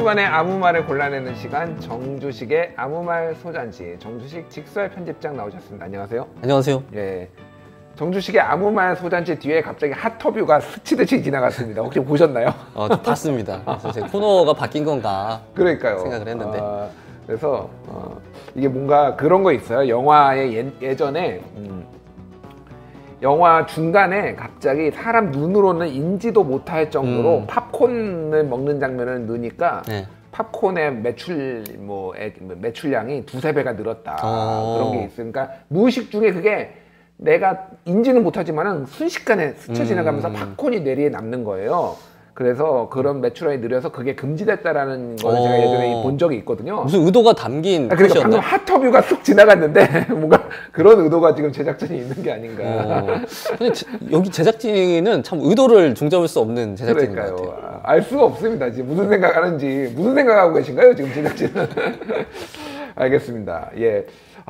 주간의 아무 말을 골라내는 시간, 정주식의 아무 말 소잔치. 정주식 직설 편집장 나오셨습니다. 안녕하세요. 안녕하세요. 예. 정주식의 아무 말 소잔치 뒤에 갑자기 핫터뷰가 스치듯이 지나갔습니다. 혹시 보셨나요? 좀 봤습니다. 그래서 제 코너가 바뀐 건가 그러니까요. 생각을 했는데. 그래서 이게 뭔가 그런 거 있어요. 영화의 예전에 영화 중간에 갑자기 사람 눈으로는 인지도 못할 정도로 팝콘을 먹는 장면을 넣으니까 네. 팝콘의 매출량이 두세 배가 늘었다. 그런 게 있으니까 무의식 중에 그게 내가 인지는 못하지만은 순식간에 스쳐 지나가면서 팝콘이 뇌리에 남는 거예요. 그래서 그런 매출량이 느려서 그게 금지됐다라는 걸 제가 예전에 본 적이 있거든요. 무슨 의도가 담긴 그러니까 방금 핫터뷰가 쑥 지나갔는데 뭔가 그런 의도가 지금 제작진이 있는 게 아닌가. 근데 여기 제작진은 참 의도를 중잡을 수 없는 제작진인 것 같아요. 알 수가 없습니다. 지금 무슨 생각하는지. 무슨 생각하고 계신가요? 지금 제작진은. 알겠습니다. 예.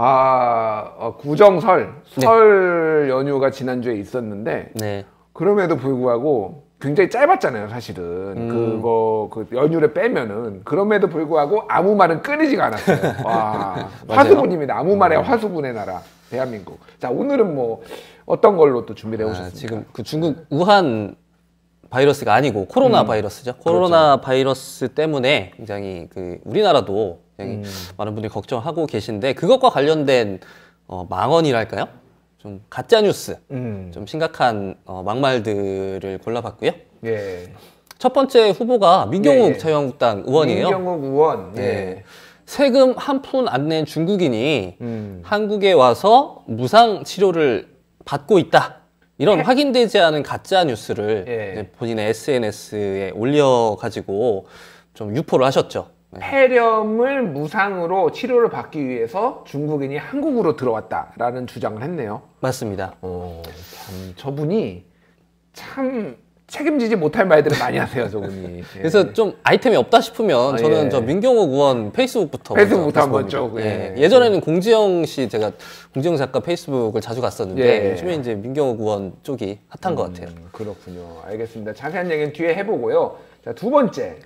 구정설, 설 연휴가 지난주에 있었는데 네. 그럼에도 불구하고 굉장히 짧았잖아요, 사실은. 그 연휴를 빼면은. 그럼에도 불구하고 아무 말은 끊이지가 않았어요. 와. 화수분입니다. 아무 말의 화수분의 나라, 대한민국. 자, 오늘은 뭐 어떤 걸로 또 준비를 해오셨습니까? 지금 그 중국 우한 바이러스가 아니고 코로나 바이러스죠. 코로나 바이러스 때문에 굉장히 우리나라도 굉장히 많은 분들이 걱정하고 계신데 그것과 관련된 망언이랄까요? 좀 가짜 뉴스, 좀 심각한 막말들을 골라봤고요. 예. 첫 번째 후보가 민경욱 자유한국당 의원이에요. 민경욱 의원. 예. 세금 한 푼 안 낸 중국인이 한국에 와서 무상 치료를 받고 있다. 이런 확인되지 않은 가짜 뉴스를 본인의 SNS에 올려가지고 좀 유포를 하셨죠. 폐렴을 무상으로 치료를 받기 위해서 중국인이 한국으로 들어왔다라는 주장을 했네요. 맞습니다. 참 저분이 참 책임지지 못할 말들을 많이 하세요, 저분이. 그래서 좀 아이템이 없다 싶으면 저는 저 민경욱 의원 페이스북부터 한번 쭉. 예전에는 공지영 씨, 제가 공지영 작가 페이스북을 자주 갔었는데 요즘에 이제 민경욱 의원 쪽이 핫한 것 같아요. 그렇군요. 알겠습니다. 자세한 얘기는 뒤에 해보고요. 자, 두 번째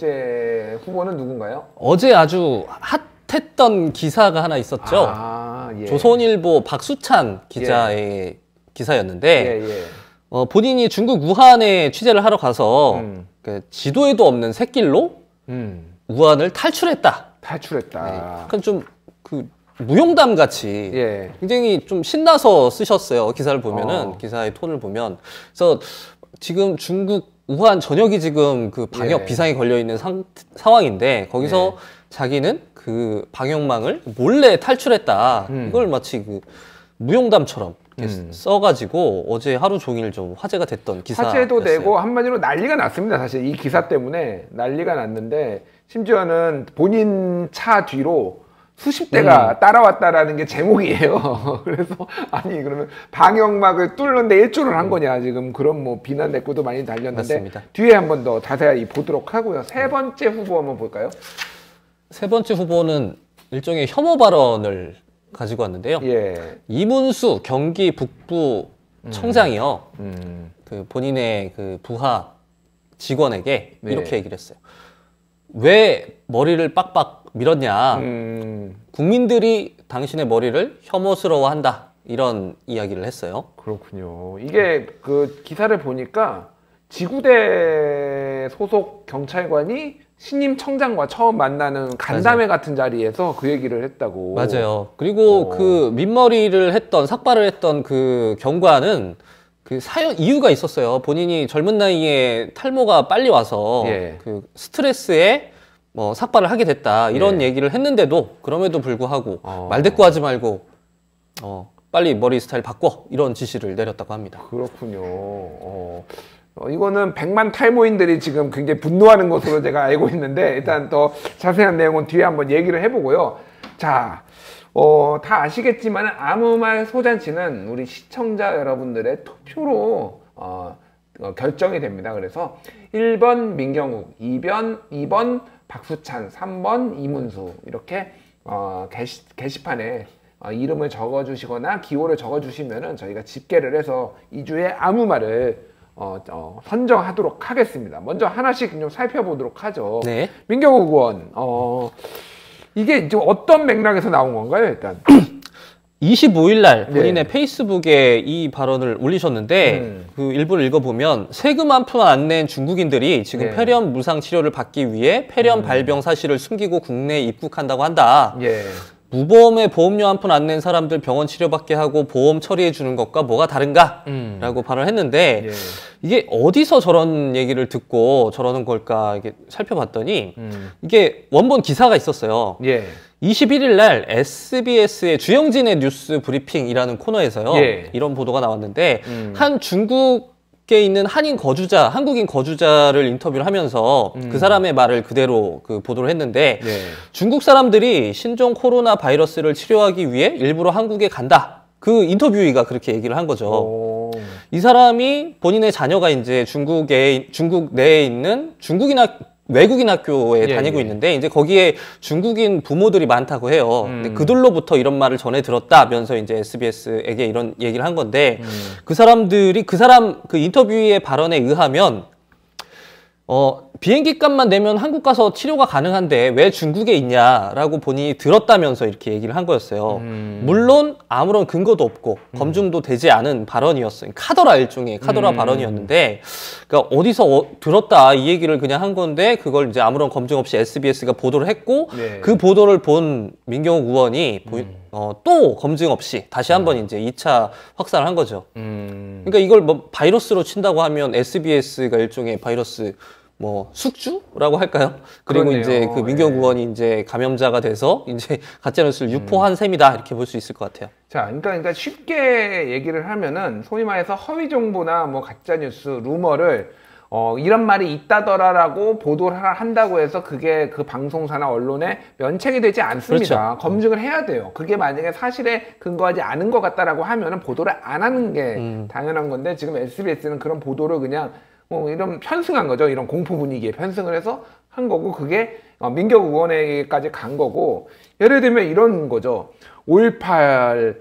후보는 누군가요? 어제 아주 핫했던 기사가 하나 있었죠. 조선일보 박수찬 기자의 기사였는데 본인이 중국 우한에 취재를 하러 가서 지도에도 없는 샛길로 우한을 탈출했다. 약간 좀 무용담 같이 굉장히 좀 신나서 쓰셨어요. 기사를 보면은 기사의 톤을 보면. 그래서 지금 중국 우한 전역이 지금 방역 비상이 걸려 있는 상황인데 거기서 자기는 그 방역망을 몰래 탈출했다. 이걸 마치 무용담처럼 써가지고 어제 하루 종일 좀 화제가 됐던 기사였어요. 화제도 되고 한마디로 난리가 났습니다. 사실 이 기사 때문에 난리가 났는데 심지어는 본인 차 뒤로 수십 대가 따라왔다라는 게 제목이에요. 그래서 아니 그러면 방역막을 뚫는데 일조를 한 거냐 지금 그런 비난 댓글도 많이 달렸는데 맞습니다. 뒤에 한번 더 자세히 보도록 하고요. 세 번째 후보 한번 볼까요? 세 번째 후보는 일종의 혐오 발언을 가지고 왔는데요. 이문수 경기 북부 청장이요. 본인의 부하 직원에게 이렇게 얘기를 했어요. 왜 머리를 빡빡 밀었냐. 국민들이 당신의 머리를 혐오스러워한다. 이런 이야기를 했어요. 그렇군요. 이게 기사를 보니까 지구대 소속 경찰관이 신임 청장과 처음 만나는 간담회 같은 자리에서 그 얘기를 했다고. 맞아요. 그리고 민머리를 했던, 삭발을 했던 경관은 이유가 있었어요. 본인이 젊은 나이에 탈모가 빨리 와서 스트레스에 삭발을 하게 됐다. 이런 얘기를 했는데도 그럼에도 불구하고 말대꾸하지 말고 빨리 머리 스타일 바꿔. 이런 지시를 내렸다고 합니다. 그렇군요. 이거는 100만 탈모인들이 지금 굉장히 분노하는 것으로 제가 알고 있는데 일단 더 자세한 내용은 뒤에 한번 얘기를 해보고요. 자, 다 아시겠지만 아무 말 소잔치는 우리 시청자 여러분들의 투표로 결정이 됩니다. 그래서 1번 민경욱, 2번 박수찬, 3번 이문수 이렇게 게시판에 이름을 적어주시거나 기호를 적어주시면은 저희가 집계를 해서 2주에 아무 말을 선정하도록 하겠습니다. 먼저 하나씩 좀 살펴보도록 하죠. 네. 민경욱 의원, 이게 지금 어떤 맥락에서 나온 건가요, 일단? 25일 날 본인의 페이스북에 이 발언을 올리셨는데 그 일부를 읽어보면 세금 한 푼 안 낸 중국인들이 지금 폐렴 무상 치료를 받기 위해 폐렴 발병 사실을 숨기고 국내에 입국한다고 한다. 무보험에 보험료 한 푼 안 낸 사람들 병원 치료받게 하고 보험 처리해 주는 것과 뭐가 다른가? 라고 발언을 했는데 이게 어디서 저런 얘기를 듣고 저러는 걸까 이게 살펴봤더니 이게 원본 기사가 있었어요. 21일 날 SBS의 주영진의 뉴스 브리핑이라는 코너에서요. 이런 보도가 나왔는데 한 중국에 있는 한국인 거주자를 인터뷰를 하면서 그 사람의 말을 그대로 그 보도를 했는데 중국 사람들이 신종 코로나 바이러스를 치료하기 위해 일부러 한국에 간다. 그 인터뷰이가 그렇게 얘기를 한 거죠. 이 사람이 본인의 자녀가 이제 중국 내에 있는 외국인 학교에 다니고 있는데 이제 거기에 중국인 부모들이 많다고 해요. 근데 그들로부터 이런 말을 전해 들었다면서 이제 SBS에게 이런 얘기를 한 건데 그 사람 그 인터뷰의 발언에 의하면 비행기 값만 내면 한국 가서 치료가 가능한데 왜 중국에 있냐라고 본인이 들었다면서 이렇게 얘기를 한 거였어요. 물론 아무런 근거도 없고 검증도 되지 않은 발언이었어요. 일종의 카더라 발언이었는데 그러니까 어디서 들었다 이 얘기를 그냥 한 건데 그걸 이제 아무런 검증 없이 SBS가 보도를 했고 그 보도를 본 민경욱 의원이 또 검증 없이 다시 한번 이제 2차 확산을 한 거죠. 그러니까 이걸 뭐 바이러스로 친다고 하면 SBS가 일종의 바이러스 숙주라고 할까요? 그리고 그렇네요. 이제 그 민경욱 의원이 이제 감염자가 돼서 이제 가짜뉴스를 유포한 셈이다 이렇게 볼 수 있을 것 같아요. 자, 그러니까 쉽게 얘기를 하면은 소위 말해서 허위 정보나 가짜뉴스, 루머를 이런 말이 있다더라라고 보도를 한다고 해서 그게 그 방송사나 언론에 면책이 되지 않습니다. 그렇죠. 검증을 해야 돼요. 그게 만약에 사실에 근거하지 않은 것 같다라고 하면은 보도를 안 하는 게 당연한 건데 지금 SBS는 그런 보도를 그냥 이런 편승한 거죠. 이런 공포 분위기에 편승을 해서 한 거고 그게 민경욱 의원에게까지 간 거고 예를 들면 이런 거죠. 5.18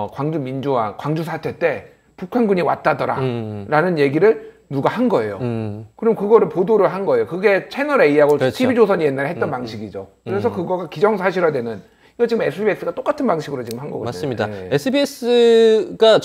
광주 사태 때 북한군이 왔다더라 라는 얘기를 누가 한 거예요. 그럼 그거를 보도를 한 거예요. 그게 채널 A하고 그렇죠. TV조선이 옛날에 했던 방식이죠. 그래서 그거가 기정사실화되는 이거 지금 SBS가 똑같은 방식으로 지금 한 거거든요. 맞습니다. SBS가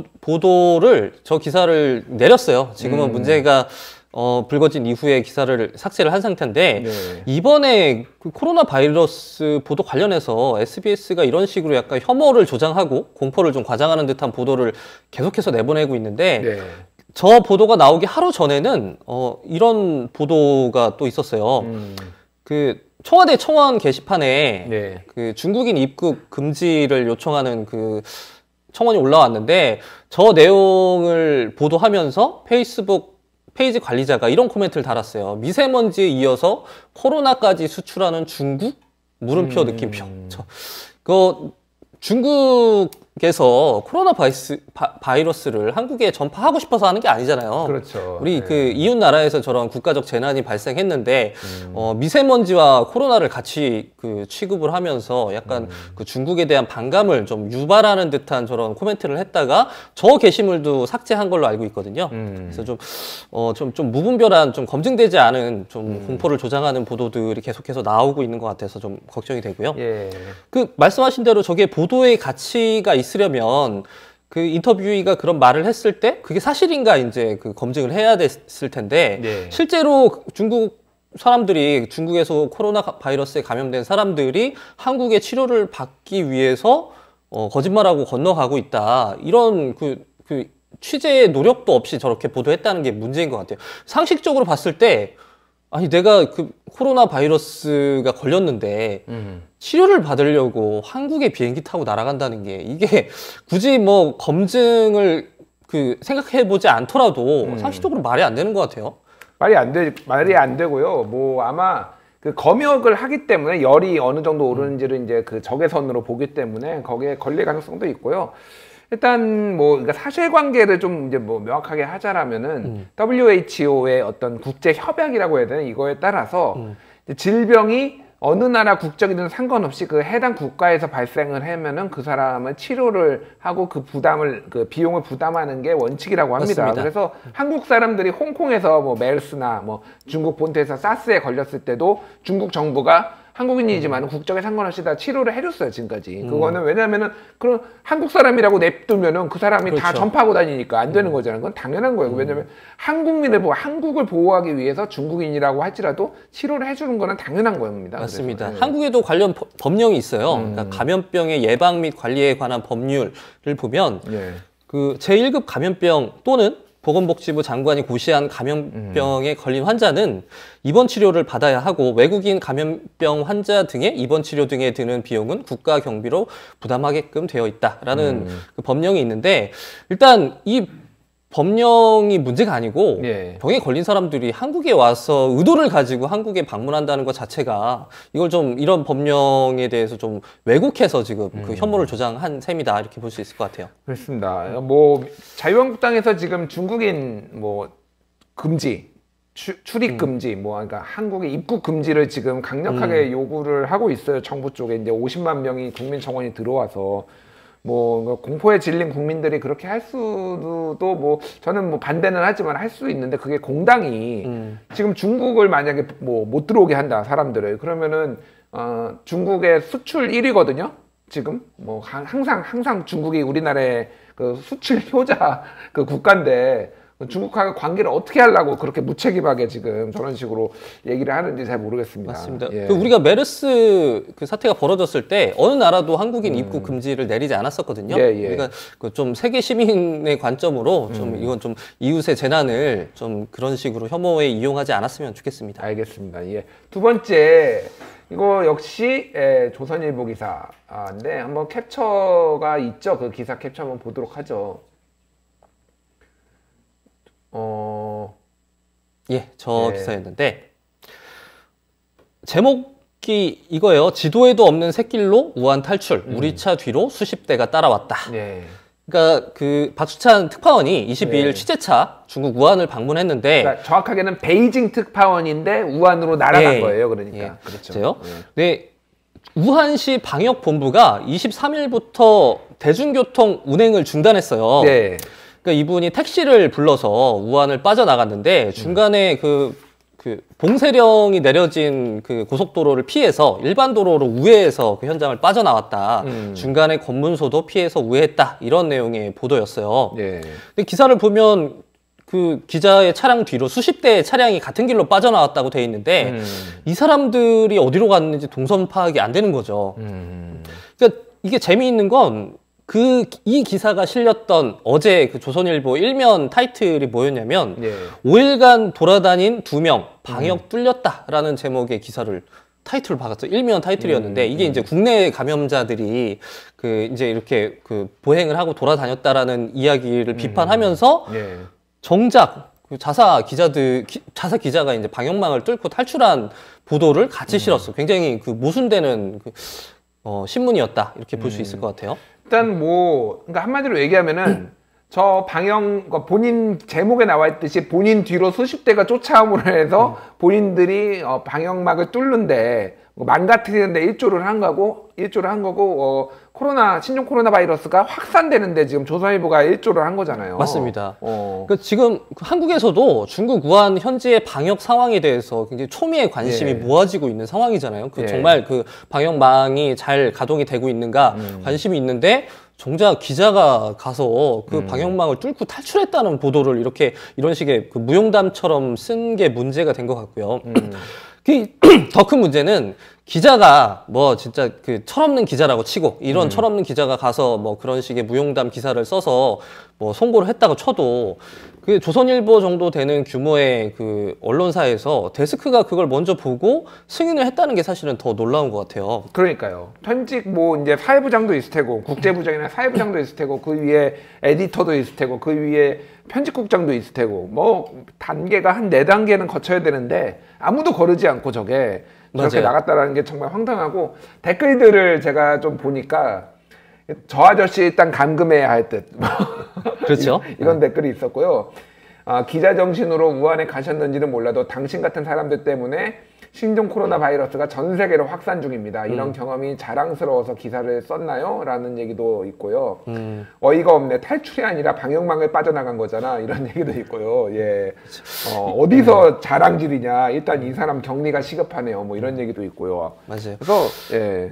저 기사를 내렸어요. 지금은 문제가 불거진 이후에 기사를 삭제를 한 상태인데 이번에 그 코로나 바이러스 보도 관련해서 SBS가 이런 식으로 약간 혐오를 조장하고 공포를 좀 과장하는 듯한 보도를 계속해서 내보내고 있는데 저 보도가 나오기 하루 전에는 이런 보도가 또 있었어요. 그 청와대 청원 게시판에 그 중국인 입국 금지를 요청하는 그 청원이 올라왔는데 저 내용을 보도하면서 페이스북 페이지 관리자가 이런 코멘트를 달았어요. 미세먼지에 이어서 코로나까지 수출하는 중국? 물음표 느낌표. 중국에서 코로나 바이러스를 한국에 전파하고 싶어서 하는 게 아니잖아요. 그렇죠. 우리 그 이웃 나라에서 저런 국가적 재난이 발생했는데 미세먼지와 코로나를 같이 그 취급을 하면서 약간 그 중국에 대한 반감을 좀 유발하는 듯한 저런 코멘트를 했다가 저 게시물도 삭제한 걸로 알고 있거든요. 그래서 좀 무분별한 좀 검증되지 않은 좀 공포를 조장하는 보도들이 계속해서 나오고 있는 것 같아서 좀 걱정이 되고요. 그 말씀하신 대로 저게 보도의 가치가 있으려면 그 인터뷰이가 그런 말을 했을 때 그게 사실인가 이제 그 검증을 해야 됐을 텐데 실제로 중국에서 코로나 바이러스에 감염된 사람들이 한국의 치료를 받기 위해서 거짓말하고 건너가고 있다. 이런 그 취재의 노력도 없이 저렇게 보도했다는 게 문제인 것 같아요. 상식적으로 봤을 때 아니 내가 그 코로나 바이러스가 걸렸는데 치료를 받으려고 한국에 비행기 타고 날아간다는 게 이게 굳이 검증을 생각해보지 않더라도 상식적으로 말이 안 되는 것 같아요. 말이 안 되고요. 아마 그 검역을 하기 때문에 열이 어느 정도 오르는지를 이제 그 적외선으로 보기 때문에 거기에 걸릴 가능성도 있고요. 일단 그러니까 사실관계를 좀 이제 명확하게 하자라면은 WHO의 어떤 국제 협약이라고 해야 되나 이거에 따라서 질병이 어느 나라 국적이든 상관없이 그 해당 국가에서 발생을 하면은 그 사람은 치료를 하고 그 비용을 부담하는 게 원칙이라고 합니다. 맞습니다. 그래서 한국 사람들이 홍콩에서 뭐 메르스나 뭐 중국 본토에서 사스에 걸렸을 때도 중국 정부가 한국인이지만 국적에 상관없이 다 치료를 해줬어요, 지금까지. 그거는 왜냐면은 그런 한국 사람이라고 냅두면은 그 사람이 그렇죠. 다 전파하고 다니니까 안 되는 거잖아요. 그건 당연한 거예요. 왜냐면 한국을 보호하기 위해서 중국인이라고 할지라도 치료를 해주는 거는 당연한 겁니다. 맞습니다. 그래서. 한국에도 관련 법령이 있어요. 그러니까 감염병의 예방 및 관리에 관한 법률을 보면 그 제1급 감염병 또는 보건복지부 장관이 고시한 감염병에 걸린 환자는 입원 치료를 받아야 하고 외국인 감염병 환자 등의 입원 치료 등에 드는 비용은 국가 경비로 부담하게끔 되어 있다라는 그 법령이 있는데 일단 이 법령이 문제가 아니고 병에 걸린 사람들이 한국에 와서 의도를 가지고 한국에 방문한다는 것 자체가 이걸 좀 이런 법령에 대해서 좀 왜곡해서 지금 그 혐오를 조장한 셈이다 이렇게 볼 수 있을 것 같아요. 그렇습니다. 뭐 자유한국당에서 지금 중국인 뭐 금지 출입 금지, 뭐, 그러니까 한국의 입국 금지를 지금 강력하게 요구를 하고 있어요. 정부 쪽에 이제 50만 명이 국민청원이 들어와서. 뭐 공포에 질린 국민들이 그렇게 할 수도 뭐 저는 뭐 반대는 하지만 할 수 있는데 그게 공당이 지금 중국을 만약에 뭐 못 들어오게 한다 사람들을 그러면은 중국의 수출 1위거든요 지금 뭐 항상 중국이 우리나라의 그 수출 효자 그 국가인데 중국과 관계를 어떻게 하려고 그렇게 무책임하게 지금 저런 식으로 얘기를 하는지 잘 모르겠습니다. 맞습니다. 그 우리가 메르스 그 사태가 벌어졌을 때 어느 나라도 한국인 입국 금지를 내리지 않았었거든요. 우리가 그 좀 세계 시민의 관점으로 좀 이건 좀 이웃의 재난을 좀 그런 식으로 혐오에 이용하지 않았으면 좋겠습니다. 알겠습니다. 두 번째 이거 역시 조선일보 기사인데 한번 캡처가 있죠. 그 기사 캡처 한번 보도록 하죠. 저 기사였는데 제목이 이거예요. 지도에도 없는 샛길로 우한 탈출. 우리 차 뒤로 수십 대가 따라왔다. 그러니까 그 박수찬 특파원이 22일 취재차 중국 우한을 방문했는데 그러니까 정확하게는 베이징 특파원인데 우한으로 날아간 거예요. 그러니까 그렇죠. 네. 우한시 방역본부가 23일부터 대중교통 운행을 중단했어요. 그러니까 이분이 택시를 불러서 우한을 빠져나갔는데 중간에 그 봉쇄령이 내려진 그 고속도로를 피해서 일반 도로로 우회해서 그 현장을 빠져나왔다. 중간에 검문소도 피해서 우회했다. 이런 내용의 보도였어요. 근데 기사를 보면 그 기자의 차량 뒤로 수십 대의 차량이 같은 길로 빠져나왔다고 돼 있는데 이 사람들이 어디로 갔는지 동선 파악이 안 되는 거죠. 그러니까 이게 재미있는 건 이 기사가 실렸던 어제 그 조선일보 일면 타이틀이 뭐였냐면 5일간 돌아다닌 2명 방역 뚫렸다라는 제목의 기사를 타이틀을 박았죠. 일면 타이틀이었는데 이게 이제 국내 감염자들이 그 이제 이렇게 그 보행을 하고 돌아다녔다라는 이야기를 비판하면서 정작 그 자사 기자가 이제 방역망을 뚫고 탈출한 보도를 같이 실었어요. 굉장히 그 모순되는 신문이었다 이렇게 볼 수 있을 것 같아요. 일단 뭐 그러니까 한마디로 얘기하면은 저 방역 본인 제목에 나와 있듯이 본인 뒤로 수십 대가 쫓아옴으로 해서 본인들이 방역막을 뚫는데 망가뜨리는데 일조를 한 거고 신종 코로나 바이러스가 확산되는데 지금 조선일보가 일조를 한 거잖아요. 맞습니다. 그러니까 지금 한국에서도 중국 우한 현지의 방역 상황에 대해서 굉장히 초미의 관심이 모아지고 있는 상황이잖아요. 정말 그 방역망이 잘 가동이 되고 있는가 관심이 있는데 정작 기자가 가서 그 방역망을 뚫고 탈출했다는 보도를 이런 식의 그 무용담처럼 쓴 게 문제가 된 것 같고요. 더 큰 문제는 기자가 뭐 진짜 그 철없는 기자라고 치고 이런 철없는 기자가 가서 뭐 그런 식의 무용담 기사를 써서 뭐 송고를 했다고 쳐도 그 조선일보 정도 되는 규모의 그 언론사에서 데스크가 그걸 먼저 보고 승인을 했다는 게 사실은 더 놀라운 것 같아요. 그러니까요. 현직 뭐 이제 사회부장도 있을 테고 국제부장이나 사회부장도 있을 테고 그 위에 에디터도 있을 테고 그 위에 편집국장도 있을 테고 뭐 단계가 한 4단계는 거쳐야 되는데 아무도 거르지 않고 저렇게 나갔다라는 게 정말 황당하고 댓글들을 제가 좀 보니까 저 아저씨 일단 감금해야 할 듯. 그렇죠. 이런 댓글이 있었고요. 기자 정신으로 우한에 가셨는지는 몰라도 당신 같은 사람들 때문에 신종 코로나 바이러스가 전 세계로 확산 중입니다. 이런 경험이 자랑스러워서 기사를 썼나요? 라는 얘기도 있고요. 어이가 없네. 탈출이 아니라 방역망을 빠져나간 거잖아. 이런 얘기도 있고요. 예. 어디서 자랑질이냐. 일단 이 사람 격리가 시급하네요. 뭐 이런 얘기도 있고요. 맞아요. 그래서 예.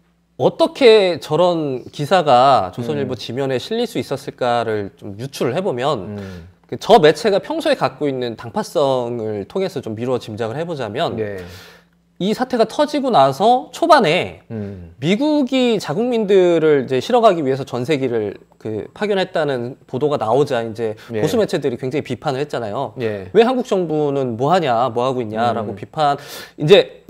어떻게 저런 기사가 조선일보 지면에 실릴 수 있었을까를 좀 유추를 해보면 저 매체가 평소에 갖고 있는 당파성을 통해서 좀 미루어 짐작을 해보자면 예. 이 사태가 터지고 나서 초반에 미국이 자국민들을 이제 실어가기 위해서 전세기를 파견했다는 보도가 나오자 이제 예. 보수 매체들이 굉장히 비판을 했잖아요. 예. 왜 한국 정부는 뭐 하냐, 뭐 하고 있냐라고 비판. 이제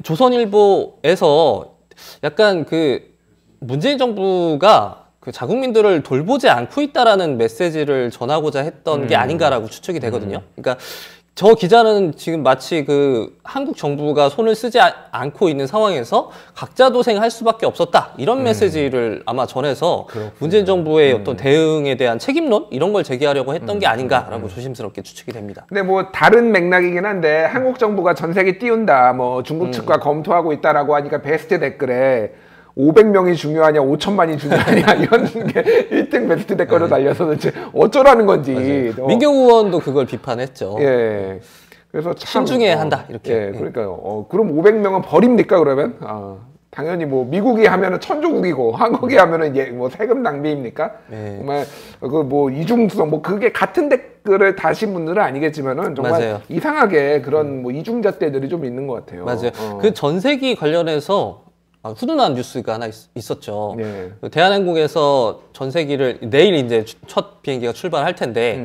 조선일보에서 약간 문재인 정부가 자국민들을 돌보지 않고 있다라는 메시지를 전하고자 했던 게 아닌가라고 추측이 되거든요. 그러니까 저 기자는 지금 마치 한국 정부가 손을 쓰지 않고 있는 상황에서 각자 도생할 수밖에 없었다. 이런 메시지를 아마 전해서 그렇구나. 문재인 정부의 어떤 대응에 대한 책임론 이런 걸 제기하려고 했던 게 아닌가라고 조심스럽게 추측이 됩니다. 근데 뭐 다른 맥락이긴 한데 한국 정부가 전세기 띄운다. 뭐 중국 측과 검토하고 있다라고 하니까 베스트 댓글에 500명이 중요하냐, 5천만이 중요하냐 이런 게 1등 베스트 댓글로 달려서 도대체 어쩌라는 건지. 민경 의원도 그걸 비판했죠. 예. 그래서 참 신중해야 한다 이렇게. 예, 그러니까요. 그럼 500명은 버립니까 그러면? 당연히 뭐 미국이 하면은 천조국이고 한국이 하면은 뭐 세금 낭비입니까? 네. 정말 뭐 이중성 뭐 그게 같은 댓글을 다신 분들은 아니겠지만은 정말 맞아요. 이상하게 그런 뭐 이중잣대들이 좀 있는 것 같아요. 맞아요. 전세기 관련해서 훈훈한 뉴스가 하나 있었죠. 네. 대한항공에서 전세기를 내일 이제 첫 비행기가 출발할 텐데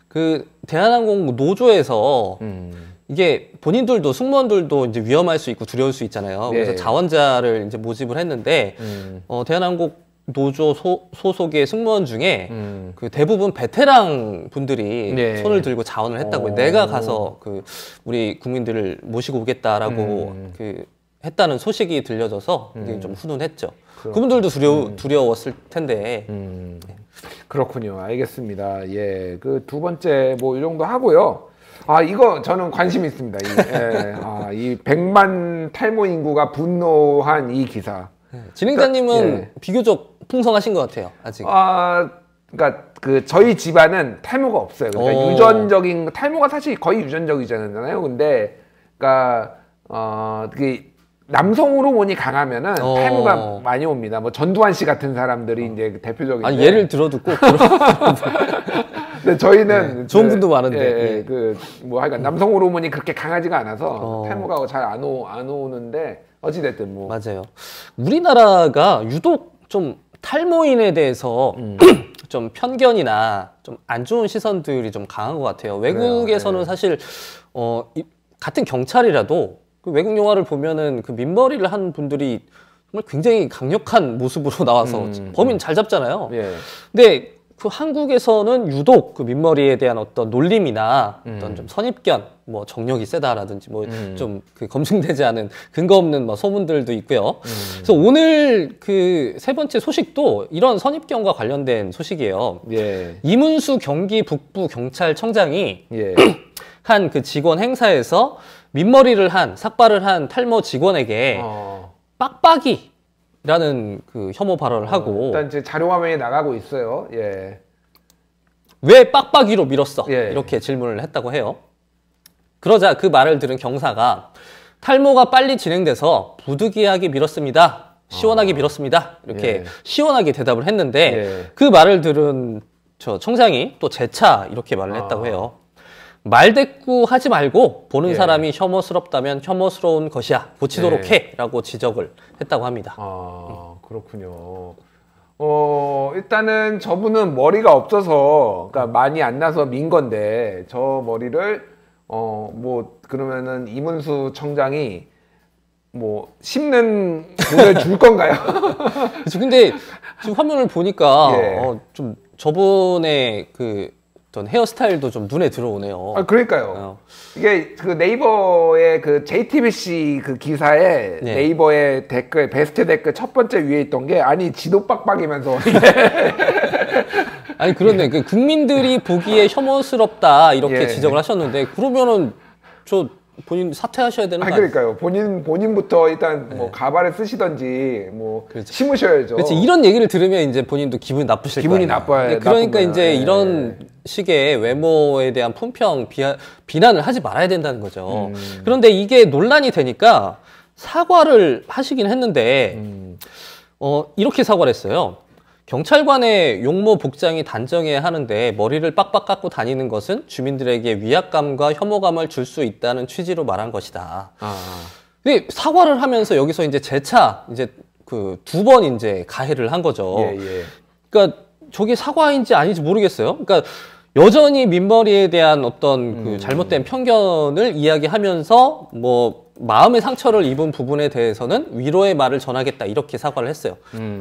대한항공 노조에서 이게 본인들도 승무원들도 이제 위험할 수 있고 두려울 수 있잖아요. 네. 그래서 자원자를 이제 모집을 했는데 대한항공 노조 소속의 승무원 중에 대부분 베테랑 분들이 네. 손을 들고 자원을 했다고요. 내가 가서 우리 국민들을 모시고 오겠다라고 했다는 소식이 들려져서 이게 좀 훈훈했죠. 그분들도 두려웠을 텐데. 그렇군요. 알겠습니다. 예, 두 번째 뭐 이 정도 하고요. 이거 저는 관심 있습니다. 이 100만 탈모 인구가 분노한 이 기사. 진행자님은 비교적 풍성하신 것 같아요. 아직. 그러니까 저희 집안은 탈모가 없어요. 그러니까 유전적인 탈모가 사실 거의 유전적이잖아요. 근데 그러니까 남성 호르몬이 강하면은 탈모가 많이 옵니다. 뭐 전두환 씨 같은 사람들이 이제 대표적인데. 예를 들어도 꼭 근데 저희는 좋은 분도 많은데. 뭐 하여간 남성 호르몬이 그렇게 강하지가 않아서 탈모가 잘 안 오는데 어찌 됐든 뭐. 맞아요. 우리나라가 유독 좀 탈모인에 대해서 좀 편견이나 좀 안 좋은 시선들이 좀 강한 것 같아요. 외국에서는 사실 같은 경찰이라도 외국 영화를 보면은 민머리를 한 분들이 정말 굉장히 강력한 모습으로 나와서 범인 잘 잡잖아요. 예. 근데 한국에서는 유독 민머리에 대한 어떤 놀림이나 어떤 좀 선입견, 뭐 정력이 세다라든지 뭐 좀 검증되지 않은 근거 없는 소문들도 있고요. 그래서 오늘 세 번째 소식도 이런 선입견과 관련된 소식이에요. 예. 이문수 경기 북부 경찰청장이 예. 한 직원 행사에서 민머리를 삭발을 한 탈모 직원에게 빡빡이라는 혐오 발언을 하고 일단 이제 자료 화면에 나가고 있어요. 예. 왜 빡빡이로 밀었어? 예. 이렇게 질문을 했다고 해요. 그러자 그 말을 들은 경사가 탈모가 빨리 진행돼서 부득이하게 밀었습니다. 시원하게 밀었습니다. 이렇게 시원하게 대답을 했는데 그 말을 들은 저 청장이 또 재차 이렇게 말을 했다고 해요. 말대꾸 하지 말고 보는 사람이 혐오스럽다면 혐오스러운 것이야. 고치도록 해. 라고 지적을 했다고 합니다. 그렇군요. 일단은 저분은 머리가 없어서, 그러니까 많이 안 나서 민 건데, 저 머리를, 그러면은 이문수 청장이 심는 돈을 줄 건가요? 그렇죠. 근데 지금 화면을 보니까, 좀 저번에 어떤 헤어스타일도 좀 눈에 들어오네요. 그러니까요. 이게 네이버의 JTBC 기사에 네이버의 댓글, 베스트 댓글 첫 번째 위에 있던 게, 아니, 지도 빡빡이면서. 아니 그런데 그 국민들이 보기에 혐오스럽다 이렇게 지적을 하셨는데 그러면은 저 본인 사퇴하셔야 되는 거 아니에요? 그러니까요. 본인부터 일단 뭐 가발을 쓰시던지 뭐 그렇죠. 심으셔야죠. 그렇지. 이런 얘기를 들으면 이제 본인도 기분이 나쁘실 거예요. 기분이 나빠요. 그러니까 이제 이런 식의 외모에 대한 품평, 비난을 하지 말아야 된다는 거죠. 그런데 이게 논란이 되니까 사과를 하시긴 했는데 이렇게 사과를 했어요. 경찰관의 용모 복장이 단정해야 하는데 머리를 빡빡 깎고 다니는 것은 주민들에게 위압감과 혐오감을 줄 수 있다는 취지로 말한 것이다. 근데 사과를 하면서 여기서 이제 재차 이제 그 2번 이제 가해를 한 거죠. 그러니까 저게 사과인지 아닌지 모르겠어요. 그러니까 여전히 민머리에 대한 어떤 그 잘못된 편견을 이야기하면서 뭐 마음의 상처를 입은 부분에 대해서는 위로의 말을 전하겠다 이렇게 사과를 했어요.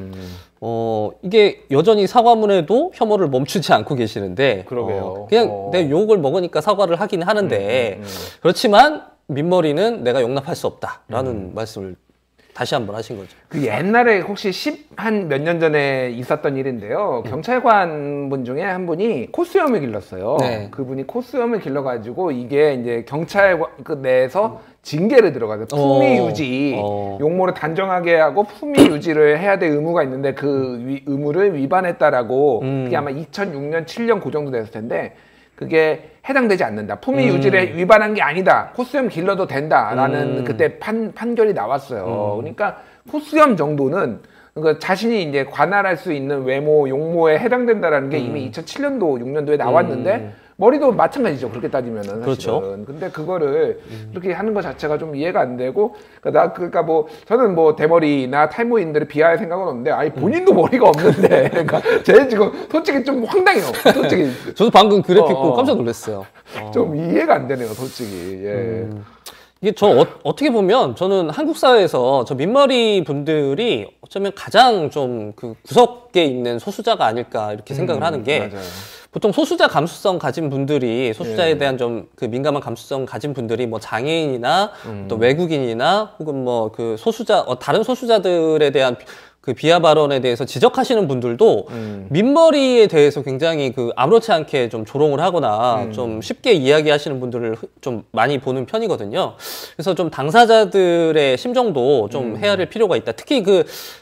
이게 여전히 사과문에도 혐오를 멈추지 않고 계시는데 그러게요. 그냥 내 욕을 먹으니까 사과를 하긴 하는데 그렇지만 민머리는 내가 용납할 수 없다라는 말씀을 다시 한번 하신 거죠. 그 옛날에 혹시 한 몇 년 전에 있었던 일인데요. 경찰관 분 중에 한 분이 코수염을 길렀어요. 그분이 코수염을 길러가지고 이게 이제 경찰관 내에서 징계를 들어가서 품위 유지, 용모를 단정하게 하고 품위 유지를 해야 될 의무가 있는데 그 의무를 위반했다라고 그게 아마 2006년, 7년 그 정도 됐을 텐데 그게 해당되지 않는다. 품위 유지를 위반한 게 아니다. 코수염 길러도 된다라는 그때 판결이 나왔어요. 그러니까 코수염 정도는 그러니까 자신이 이제 관할할 수 있는 외모, 용모에 해당된다라는 게 이미 2007년도, 6년도에 나왔는데 머리도 마찬가지죠. 그렇게 따지면은 사실은. 그렇죠. 근데 그거를 그렇게 하는 것 자체가 좀 이해가 안 되고 그러니까 뭐 저는 뭐 대머리나 탈모인들을 비하할 생각은 없는데 아니 본인도 머리가 없는데 그러니까 제 지금 솔직히 좀 황당해요. 솔직히 저도 방금 그래픽 보고 깜짝 놀랐어요. 좀 이해가 안 되네요. 솔직히. 이게 어떻게 보면 저는 한국 사회에서 저 민머리 분들이 어쩌면 가장 좀 그 구석에 있는 소수자가 아닐까 이렇게 생각을 하는 게 맞아요. 보통 소수자 감수성 가진 분들이 소수자에 대한 좀 그 민감한 감수성 가진 분들이 뭐 장애인이나 또 외국인이나 혹은 뭐 그 소수자 다른 소수자들에 대한 그 비하 발언에 대해서 지적하시는 분들도 민머리에 대해서 굉장히 그 아무렇지 않게 좀 조롱을 하거나 좀 쉽게 이야기하시는 분들을 좀 많이 보는 편이거든요. 그래서 좀 당사자들의 심정도 좀 헤아릴 필요가 있다. 특히 그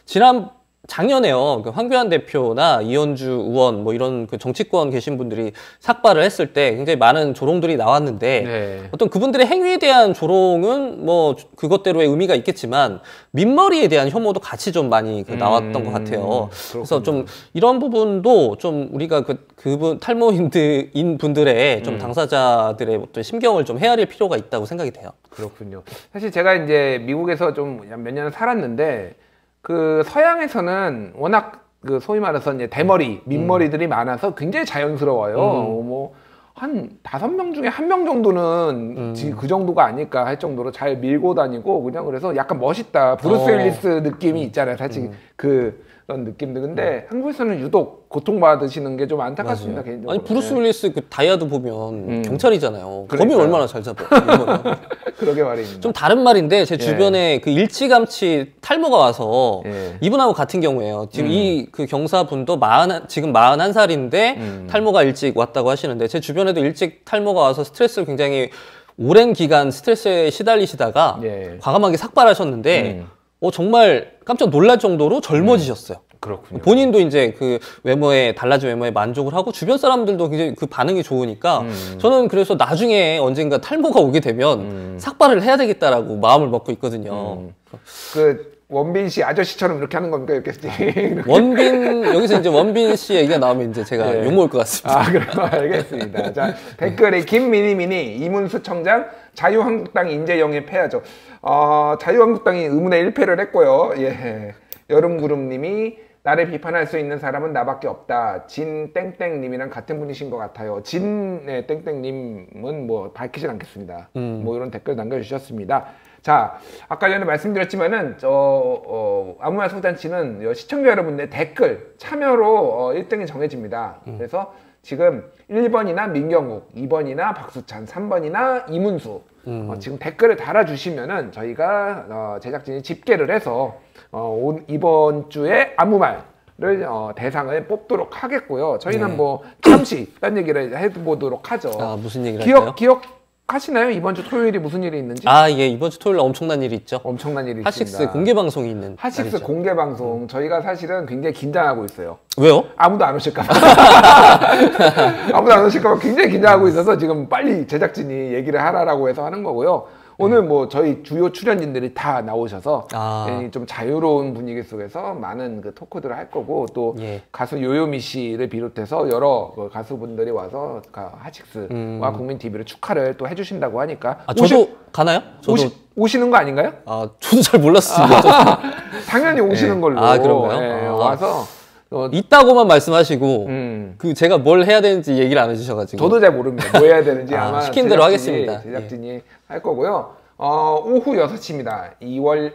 작년에요. 그 황교안 대표나 이현주 의원 뭐 이런 그 정치권 계신 분들이 삭발을 했을 때 굉장히 많은 조롱들이 나왔는데 어떤 그분들의 행위에 대한 조롱은 뭐 그것대로의 의미가 있겠지만 민머리에 대한 혐오도 같이 좀 많이 나왔던 것 같아요. 그래서 좀 이런 부분도 좀 우리가 그분 탈모인 분들의 좀 당사자들의 어떤 심경을 좀 헤아릴 필요가 있다고 생각이 돼요. 그렇군요. 사실 제가 이제 미국에서 좀 몇 년을 살았는데 그 서양에서는 워낙 그 소위 말해서 이제 대머리, 민머리들이 많아서 굉장히 자연스러워요. 뭐 한 5명 중에 1명 정도는 그 정도가 아닐까 할 정도로 잘 밀고 다니고 그냥 그래서 약간 멋있다. 브루스 윌리스 느낌이 있잖아요. 사실 그런 느낌들. 근데 한국에서는 유독 고통받으시는 게 좀 안타깝습니다. 개인적으로. 아니 브루스 윌리스 그 다이아드 보면 경찰이잖아요. 범인 얼마나 잘 잡아. 그러게 말입니다. 좀 다른 말인데 제 주변에 그 일찌감치 탈모가 와서 이분하고 같은 경우예요. 지금 이 그 경사분도 지금 41살인데 탈모가 일찍 왔다고 하시는데 제 주변에도 일찍 탈모가 와서 스트레스를 굉장히 오랜 기간 스트레스에 시달리시다가 과감하게 삭발하셨는데 정말 깜짝 놀랄 정도로 젊어지셨어요. 그렇군요. 본인도 이제 그 달라진 외모에 만족을 하고 주변 사람들도 굉장히 그 반응이 좋으니까 저는 그래서 나중에 언젠가 탈모가 오게 되면 삭발을 해야 되겠다라고 마음을 먹고 있거든요. 그 원빈 씨 아저씨처럼 이렇게 하는 겁니까? 이렇게 여기서 이제 원빈 씨 얘기가 나오면 이제 제가 욕먹을 것 같습니다. 그럼 알겠습니다. 자, 댓글에 김미니미니 이문수 청장 자유한국당 인재 영입해야죠. 자유한국당이 의문의 1패를 했고요. 여름구름님이 나를 비판할 수 있는 사람은 나밖에 없다. 진 땡땡님이랑 같은 분이신 것 같아요. 진 땡땡님은 뭐 밝히진 않겠습니다. 뭐 이런 댓글 남겨주셨습니다. 자, 아까 전에 말씀드렸지만은 아무말 소잔치는 시청자 여러분의 댓글 참여로 1등이 정해집니다. 그래서 지금 1번이나 민경욱, 2번이나 박수찬, 3번이나 이문수 지금 댓글을 달아주시면은 저희가 제작진이 집계를 해서 이번 주에 아무 말 대상을 뽑도록 하겠고요. 저희는 네. 뭐 잠시 딴 얘기를 해보도록 하죠. 아, 무슨 얘기를 할까요? 기억하시나요? 이번 주 토요일이 무슨 일이 있는지? 아, 예, 이번 주 토요일 엄청난 일이 있죠. 엄청난 일이 하식스 있습니다. 공개 방송이 있는 하식스 날이죠. 공개 방송 저희가 사실은 굉장히 긴장하고 있어요. 왜요? 아무도 안 오실까 봐. 아무도 안 오실까 봐 굉장히 긴장하고 있어서 지금 빨리 제작진이 얘기를 하라고 해서 하는 거고요. 오늘 뭐 저희 주요 출연진들이 다 나오셔서 좀 자유로운 분위기 속에서 많은 그 토크들을 할 거고 또 예. 가수 요요미 씨를 비롯해서 여러 그 가수분들이 와서 하식스와 국민TV를 축하를 또 해주신다고 하니까 저도 가나요? 저도 오시는 거 아닌가요? 아, 저도 잘 몰랐습니다. 당연히 오시는 네. 걸로. 아, 그런가요? 네, 와서 있다고만 말씀하시고 그 제가 뭘 해야 되는지 얘기를 안 해주셔가지고 저도 잘 모릅니다. 뭐 해야 되는지 아마 시킨 대로 하겠습니다. 제작진이 예. 할 거고요. 오후 6시입니다. 2월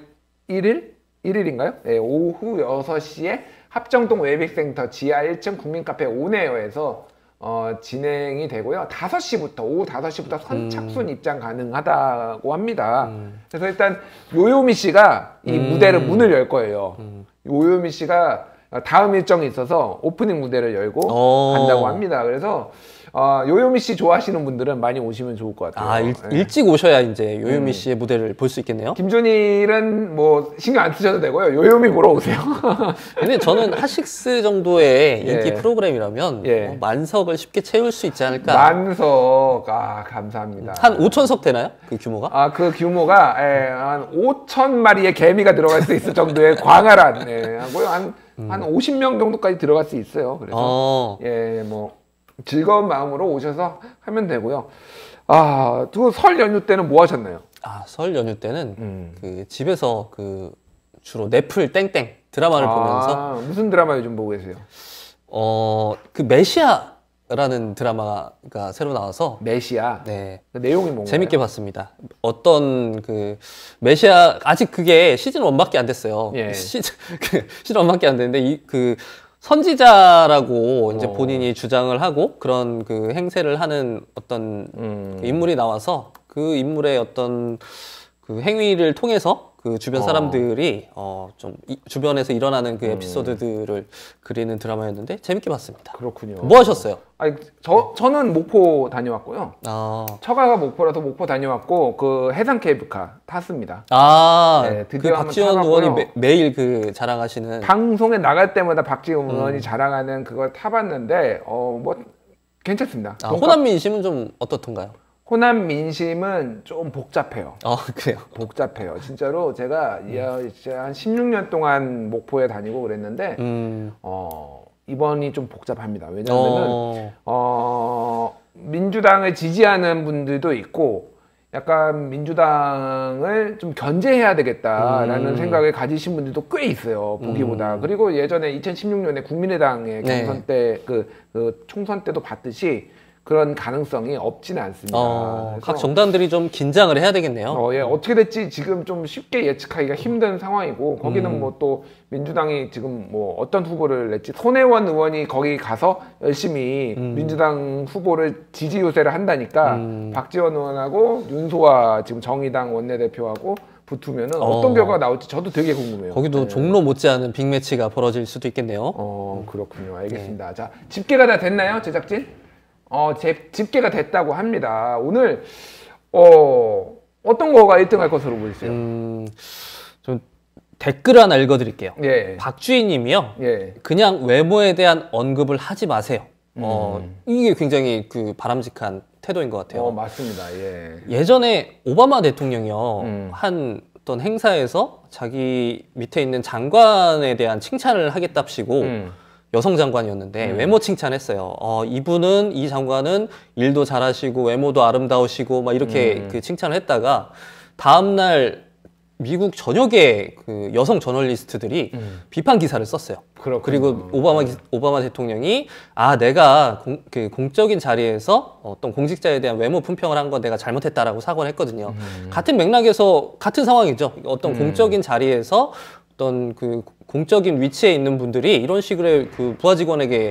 1일인가요? 네, 오후 6시에 합정동 웨빅센터 지하 1층 국민카페 온에어에서 진행이 되고요. 5시부터 오후 5시부터 선착순 입장 가능하다고 합니다. 그래서 일단 요요미 씨가 이 무대를 문을 열 거예요. 요요미 씨가 다음 일정이 있어서 오프닝 무대를 열고 간다고 합니다. 그래서 요요미 씨 좋아하시는 분들은 많이 오시면 좋을 것 같아요. 일찍 오셔야 이제 요요미 씨의 무대를 볼 수 있겠네요. 김준일은 뭐 신경 안 쓰셔도 되고요. 요요미 보러 오세요. 근데 저는 하식스 정도의 인기 프로그램이라면 만석을 쉽게 채울 수 있지 않을까. 만석, 감사합니다. 한 5,000석 되나요? 그 규모가? 그 규모가 한 5,000마리의 개미가 들어갈 수 있을 정도의 광활한 하고요. 한 50명 정도까지 들어갈 수 있어요. 그래서 뭐 즐거운 마음으로 오셔서 하면 되고요. 설 연휴 때는 뭐 하셨나요? 설 연휴 때는 그 집에서 그 주로 넷플 땡땡 드라마를 보면서 무슨 드라마 요즘 보고 계세요? 그 메시아라는 드라마가 새로 나와서 메시아? 네. 그 내용이 뭔가요? 재밌게 봤습니다. 어떤 그 메시아 아직 그게 시즌 1밖에 안 됐어요. 시즌 1밖에 안 됐는데 그 선지자라고 이제 본인이 주장을 하고 그런 그 행세를 하는 어떤 그 인물이 나와서 그 인물의 어떤 그 행위를 통해서 그 주변 사람들이 좀 주변에서 일어나는 그 에피소드들을 그리는 드라마였는데 재밌게 봤습니다. 그렇군요. 뭐 하셨어요? 저는 목포 다녀왔고요. 처가가 목포라서 목포 다녀왔고 그 해상 케이블카 탔습니다. 네, 드디어 그 박지원 의원이 매일 그 자랑하시는 방송에 나갈 때마다 박지원 의원이 자랑하는 그걸 타봤는데 뭐 괜찮습니다. 호남 민심은 좀 어떻던가요? 호남 민심은 좀 복잡해요. 그래요? 복잡해요. 진짜로 제가 한 16년 동안 목포에 다니고 그랬는데 이번이 좀 복잡합니다. 왜냐하면은 민주당을 지지하는 분들도 있고 약간 민주당을 좀 견제해야 되겠다라는 생각을 가지신 분들도 꽤 있어요. 보기보다. 그리고 예전에 2016년에 국민의당의 경선 때 그 총선 때도 봤듯이 그런 가능성이 없지는 않습니다. 각 정당들이 좀 긴장을 해야 되겠네요. 어떻게 될지 지금 좀 쉽게 예측하기가 힘든 상황이고 거기는 뭐 또 민주당이 지금 뭐 어떤 후보를 낼지 손혜원 의원이 거기 가서 열심히 민주당 후보를 지지 요새를 한다니까 박지원 의원하고 윤소아 지금 정의당 원내대표하고 붙으면은 어떤 결과가 나올지 저도 되게 궁금해요. 거기도 종로 못지않은 빅매치가 벌어질 수도 있겠네요. 그렇군요. 알겠습니다. 자, 집계가 다 됐나요, 제작진? 집계가 됐다고 합니다. 오늘 어떤 거가 1등 할 것으로 보이세요? 좀 댓글 하나 읽어드릴게요. 박주희 님이요. 그냥 외모에 대한 언급을 하지 마세요. 이게 굉장히 그 바람직한 태도인 것 같아요. 맞습니다. 예전에 오바마 대통령이요. 한 어떤 행사에서 자기 밑에 있는 장관에 대한 칭찬을 하겠답시고 여성 장관이었는데 외모 칭찬했어요. 이 장관은 일도 잘하시고 외모도 아름다우시고 막 이렇게 그 칭찬을 했다가 다음날 미국 전역의 그 여성 저널리스트들이 비판 기사를 썼어요. 그리고 오바마 대통령이 내가 공적인 자리에서 어떤 공직자에 대한 외모 품평을 한 건 내가 잘못했다라고 사과를 했거든요. 같은 맥락에서 같은 상황이죠. 어떤 공적인 자리에서 어떤 그 공적인 위치에 있는 분들이 이런 식으로 그 부하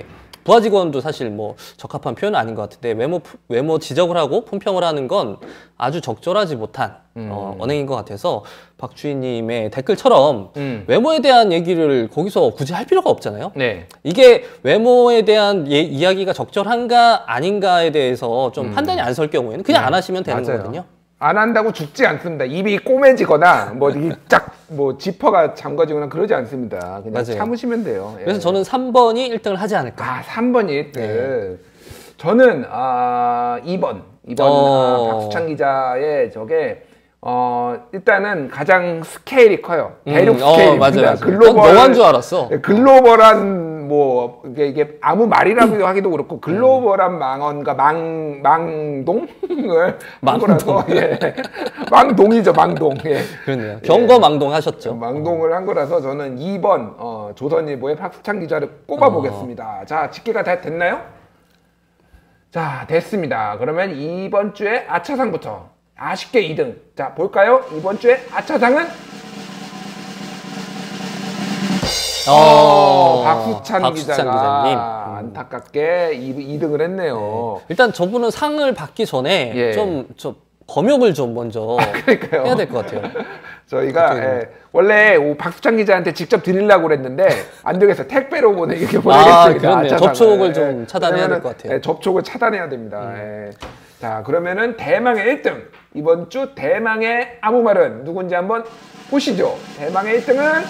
부하 직원도 사실 뭐 적합한 표현은 아닌 것 같은데 외모 지적을 하고 품평을 하는 건 아주 적절하지 못한 언행인 것 같아서 박주희님의 댓글처럼 외모에 대한 얘기를 거기서 굳이 할 필요가 없잖아요. 네. 이게 외모에 대한 이야기가 적절한가 아닌가에 대해서 좀 판단이 안 설 경우에는 그냥 안 하시면 되는 거거든요. 안 한다고 죽지 않습니다. 입이 꼬매지거나 뭐 뭐 지퍼가 잠궈지거나 그러지 않습니다. 그냥 맞아요. 참으시면 돼요. 그래서 저는 3번이 1등을 하지 않을까. 3번이 1등. 네. 저는 2번 박수찬 기자의 저게 일단은 가장 스케일이 커요. 대륙 스케일입니다. 글로벌. 너한 줄 알았어. 글로벌한 뭐 이게 아무 말이라고 하기도 그렇고 글로벌한 망언과 망동을 망동. 예. 망동이죠, 망동. 예. 그렇네요. 경거망동 하셨죠. 망동을 한 거라서 저는 2번 조선일보의 박수찬 기자를 꼽아보겠습니다. 자, 집계가 다 됐나요? 자, 됐습니다. 그러면 이번 주에 아차상부터 아쉽게 2등. 자, 볼까요? 이번 주에 아차상은 박수찬 기자님. 안타깝게 2등을 했네요. 네. 일단 저분은 상을 받기 전에 좀 검역을 좀 먼저 해야 될 것 같아요. 저희가 원래 박수찬 기자한테 직접 드리려고 그랬는데 안 되겠어요. 택배로 이렇게 보내겠습니다. 접촉을 좀 차단해야 될 것 같아요. 접촉을 차단해야 됩니다. 자, 그러면은 대망의 1등. 이번 주 대망의 아무 말은 누군지 한번 보시죠. 대망의 1등은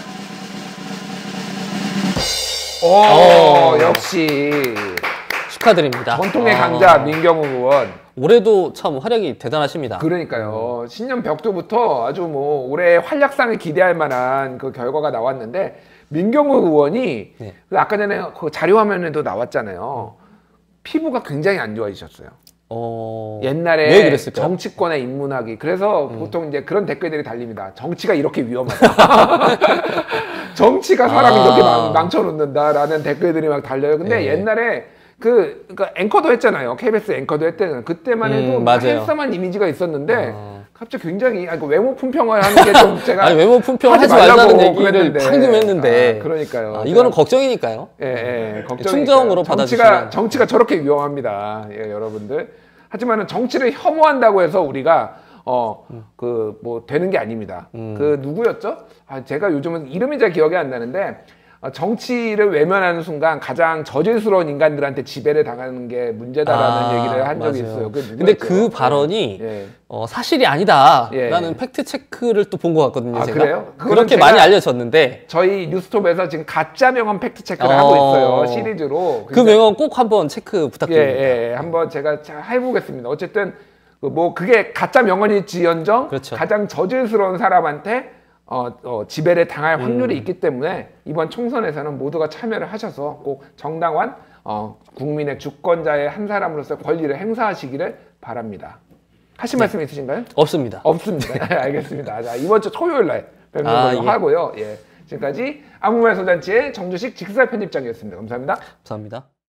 역시 축하드립니다. 전통의 강자 민경욱 의원. 올해도 참 활약이 대단하십니다. 그러니까요. 신년 벽두부터 아주 뭐 올해 활약상을 기대할 만한 그 결과가 나왔는데 민경욱 의원이 아까 전에 그 자료 화면에도 나왔잖아요. 피부가 굉장히 안 좋아지셨어요. 옛날에 왜 그랬을까요? 정치권에 입문하기. 그래서 보통 이제 그런 댓글들이 달립니다. 정치가 이렇게 위험하다. 정치가 사람을 이렇게 망쳐놓는다라는 댓글들이 막 달려요. 근데 옛날에 그러니까 앵커도 했잖아요. KBS 앵커도 했대는 그때만 해도 핸섬한 이미지가 있었는데 갑자기 굉장히 외모 품평을 하는 게 좀 제가 외모 품평을 하지 말라는 얘기를 방금 했는데 그러니까요. 이거는 걱정이니까요. 충정으로 받아주시면 정치가 저렇게 위험합니다. 여러분들. 하지만 정치를 혐오한다고 해서 우리가 뭐 되는 게 아닙니다. 그 누구였죠? 제가 요즘은 이름이 잘 기억이 안 나는데 정치를 외면하는 순간 가장 저질스러운 인간들한테 지배를 당하는 게 문제다라는 얘기를 한 적이 있어요. 근데 그 발언이 사실이 아니다라는 팩트 체크를 또 본 것 같거든요. 제가. 그래요? 그렇게 많이 알려졌는데 저희 뉴스톱에서 지금 가짜 명언 팩트 체크를 하고 있어요. 시리즈로. 그 명언 꼭 한번 체크 부탁드립니다. 한번 제가 잘 해보겠습니다. 어쨌든 뭐 그게 가짜 명언일지언정 가장 저질스러운 사람한테 지배를 당할 확률이 있기 때문에 이번 총선에서는 모두가 참여를 하셔서 꼭 정당한 국민의 주권자의 한 사람으로서 권리를 행사하시기를 바랍니다. 하실 말씀 있으신가요? 없습니다. 없습니다. 알겠습니다. 자, 이번 주 토요일 날 뵙는 걸로 하고요. 지금까지 아무 말 소잔치의 정주식 직설 편집장이었습니다. 감사합니다. 감사합니다.